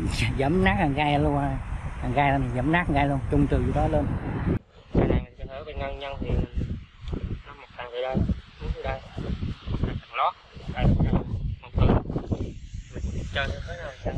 Dẫm nát thằng gai luôn, thằng gai mình dẫm nát thằng gai luôn, chung từ đó lên. Cái này mình cho thử bên nhân thì nó một thằng từ đây xuống từ đây, thằng lót đây một từ mình chơi thế này.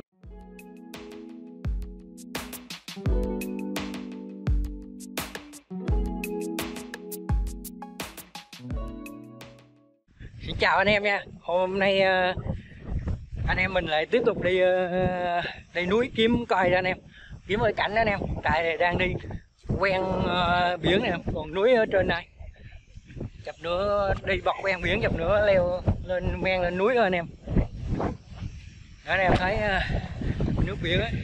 Xin chào anh em nha. Hôm nay anh em mình lại tiếp tục đi núi kiếm coi anh em, kiếm ở cảnh đó anh em. Tại đang đi quen biển nè, còn núi ở trên này. Chập nữa đi bọc quen biển, chập nữa leo lên men lên núi thôi anh em. Đó anh em thấy nước biển ấy,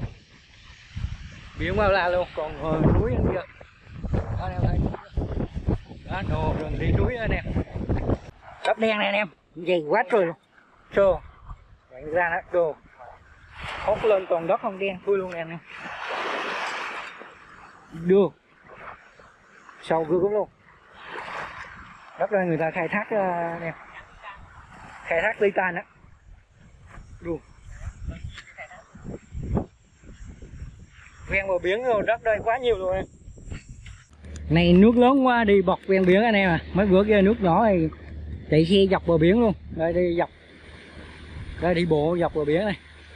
biển bao la luôn, còn núi ở kia. Đó anh em thấy. Đó đồ rừng đi núi đó anh em. Đất đen này anh em, dày quá trời luôn. Trô vậy ra đó, đồ hốt lên toàn đất không đen thui luôn nè anh em. Được sâu gương luôn. Đất đây người ta khai thác anh em, khai thác titan đó. Được ven bờ biển rồi, đất đây quá nhiều rồi em. Này nước lớn quá đi bọc ven biển anh em à. Mấy bữa kia nước nhỏ thì chạy xe dọc bờ biển luôn. Đây đi dọc, đây đi bộ dọc bờ biển này,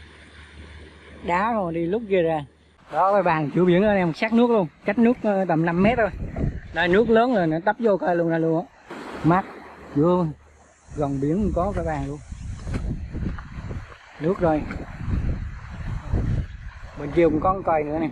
đá rồi đi lúc kia ra. Đó cái bàn chỗ biển anh em, sát nước luôn, cách nước tầm 5 mét thôi. Đây nước lớn rồi nó tấp vô coi luôn ra luôn á. Mát vô gần biển có cái bàn luôn. Nước rồi. Bên kia cũng có cây nữa nè.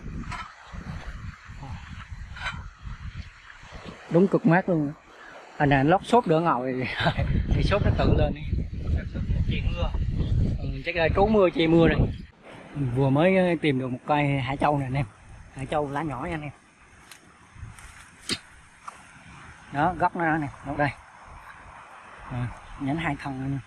Đúng cực mát luôn. Anh này lót xốp đỡ ngồi thì xốp nó tự lên đi. Chị mưa. Chắc là trú mưa chi mưa này. Vừa mới tìm được một cây hải châu này anh em. Hải châu lá nhỏ nha anh em. Đó gốc nó nè, gốc đây. Nhánh 2 thân này.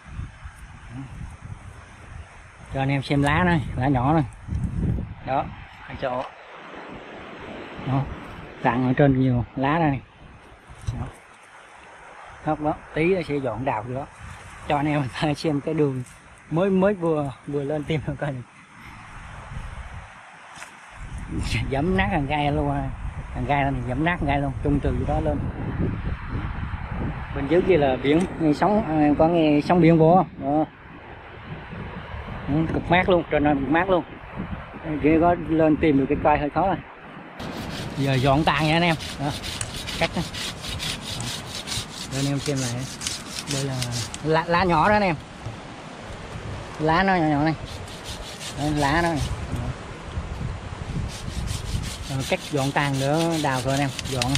Cho anh em xem lá này, lá nhỏ này. Đó, hải châu. Đó. Tặng ở trên nhiều lá đây này. Đó. Gốc đó, tí sẽ dọn đào vô đó. Cho anh em xem cái đường mới vừa lên tìm được coi này. Dẫm nát thằng gai luôn, thằng gai này dẫm nát thằng gai luôn, chung từ đó lên. Bên dưới kia là biển, nghe sóng, em có nghe sóng biển vô không? Đó. Cực mát luôn, trên này mát luôn. Kia có lên tìm được cái cây hơi khó rồi. Giờ dọn tàn nha anh em. Đó. Cắt đó. Để anh em xem lại. Đây là lá nhỏ đó anh em. Lá nó nhỏ nhỏ này. Đây, lá nó này. Rồi, cách dọn tàn nữa đào thôi anh em, dọn.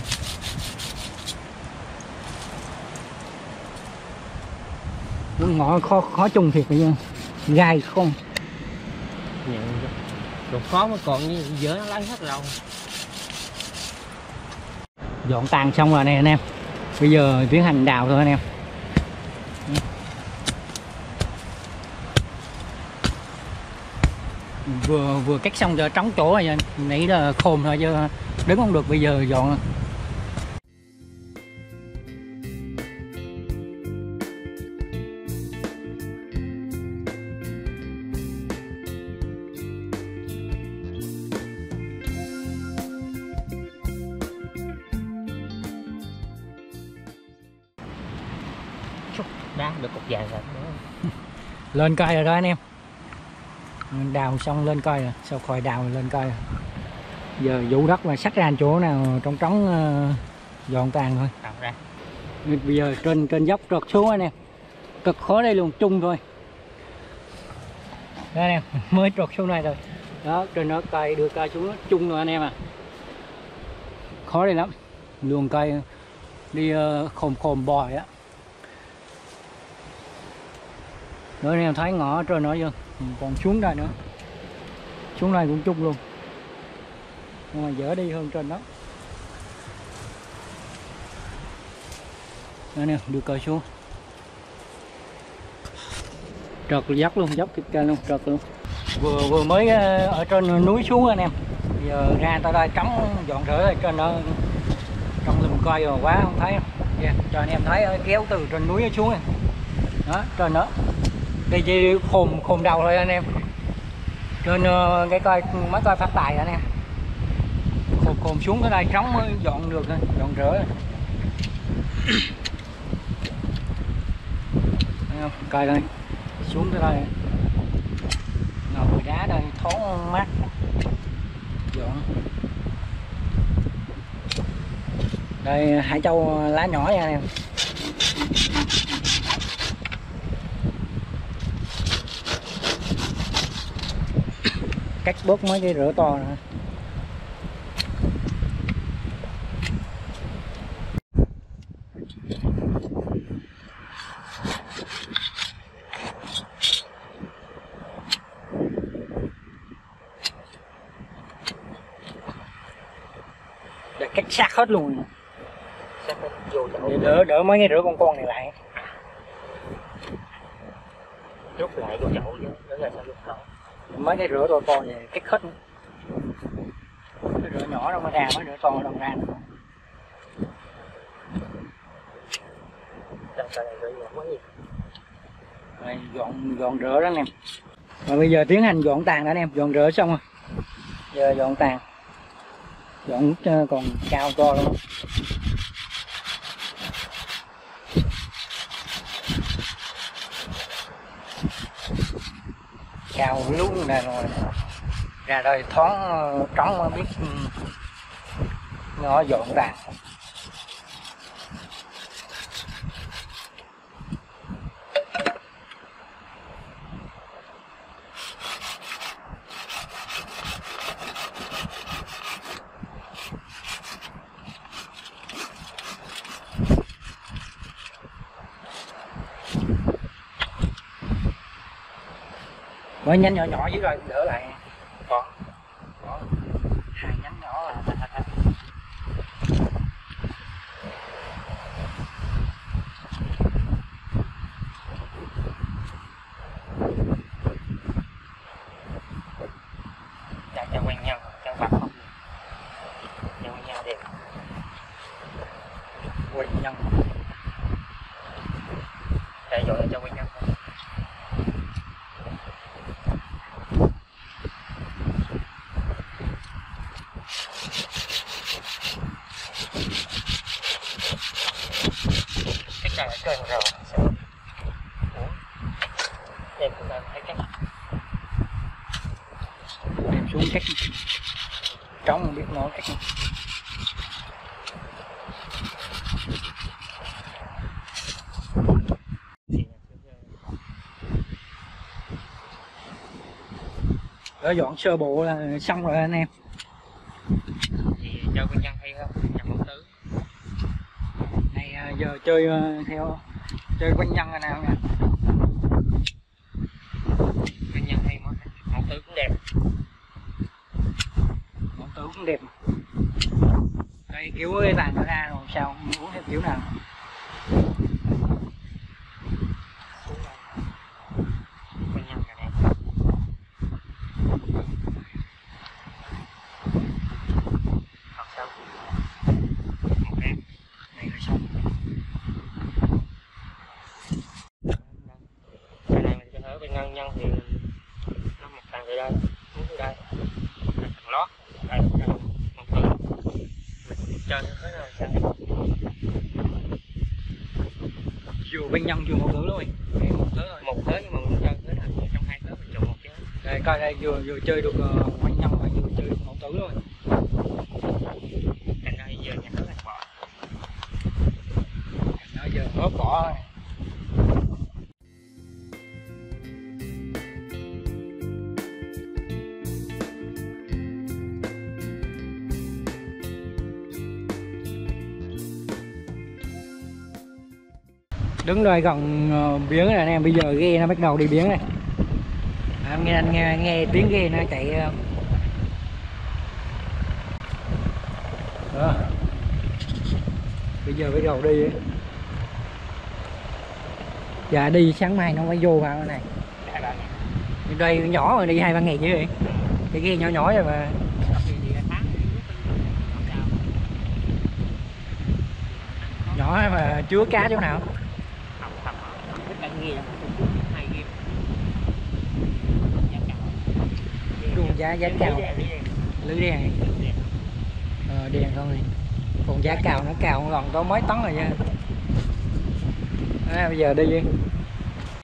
Nó ngõ khó trùng thiệt vậy, gai không. Đồ khó mà còn dở nó lấy hết rồi. Dọn tàn xong rồi nè anh em. Bây giờ tiến hành đào thôi anh em. Vừa cắt xong cho trống chỗ rồi, nãy là khôn thôi chứ đứng không được, bây giờ dọn. Đá được cục vàng rồi. Lên cây rồi đó anh em. Đào xong lên coi rồi, sau khỏi đào lên coi rồi. Giờ vụ đất mà xách ra chỗ nào trong trống dọn tàn thôi. Đào ra. Bây giờ trên dốc trượt xuống anh em. Cực khó đây luôn, chung thôi. Đó anh em, mới trượt xuống này rồi. Đó, trên đó cây đưa cây xuống chung rồi anh em à. Khó đây lắm. Luồng cây đi khom bòi á. Đó anh em thấy ngõ trên nó chưa? Còn xuống đây nữa. Xuống đây cũng chung luôn. Nhưng mà dễ đi hơn trên đó. Đó nè, đưa cờ xuống. Trật dốc luôn, dốc kịch ca luôn, trật luôn. Vừa mới ở trên núi xuống anh em. Bây giờ ra tới đây trống dọn rửa ở trên đó. Trong lùm coi rồi quá không thấy. Yeah, cho anh em thấy kéo từ trên núi xuống này. Đó, trên đó. Đây chỉ khôn đầu thôi anh em. Trên cái coi mới coi phát tài anh em. Cồn xuống tới đây trống mới dọn được, dọn rỡ. Coi đây, xuống tới đây ngồi đá đây thoáng mát, dọn. Đây hải châu lá nhỏ nha anh em. Cắt bớt mấy cái rửa to nữa. Để cắt sát hết luôn. Để đỡ mấy cái rửa con này lại. Rút lại vô chậu chứ, đó là sao rút không? Mấy cái rửa to này cắt hết. Cái rửa nhỏ đâu mà ra, mấy rửa to đâu ra nữa. Rồi, dọn rửa đó anh em. Và bây giờ tiến hành dọn tàn đó anh em, dọn rửa xong rồi. Giờ dọn tàn. Dọn còn cao to luôn. Cao luôn nè rồi. Ra đây thoáng trống mới biết nó dọn tàn. Mấy nhánh nhỏ nhỏ dưới rồi đỡ lại. Có 2 nhánh nhỏ. cho quen nhau, cho bạc không? Cho quen nhau đẹp. Quen nhau. Để dội cho quen nhau thôi. Cái này là kênh rồi. Em cũng đang thấy cách. Đem xuống cách trống không biết nói cách. Đã dọn sơ bộ là xong rồi anh em. Thì cho quân nhân hay không? Nhằm bóng tứ. Này giờ chơi theo chơi quanh nhân rồi nào nha. Quân nhân hay món tứ cũng đẹp. Món tứ cũng đẹp. Đây kiểu cái tàn nó ra rồi sao uống theo kiểu nào. Quân nhân là đẹp. Học xong. Một em. Này là xong. Cái này mình cho thử bên nhân thì nó một tầng từ đây, xuống từ đây. Đây tầng lót. Đây một tầng. Mình chơi hết rồi sao? Vừa bên nhân vừa một tứ luôn. Một tứ rồi. Một tới nhưng mà mình chơi hết rồi. Trong 2 tới mình chọn một chứ. Đây coi đây vừa chơi được quanh nhân và vừa chơi được một tứ luôn. Thành ra giờ nhà nước thành bỏ. Đó giờ hớp bỏ rồi. Đứng đây gần biển này anh em, bây giờ ghe nó bắt đầu đi biển này. Anh nghe tiếng ghe nó chạy. Đó. Bây giờ bắt đầu đi. Dạ đi sáng mai nó phải vô vào này. Đây nhỏ rồi đi 2-3 ngày chứ vậy. Cái ghe nhỏ nhỏ rồi mà. Nhỏ mà chứa cá chỗ nào? giá cào. Lưới đen. Đen không này. Còn giá cào nó cào còn có mấy tấn rồi nha. Bây giờ đi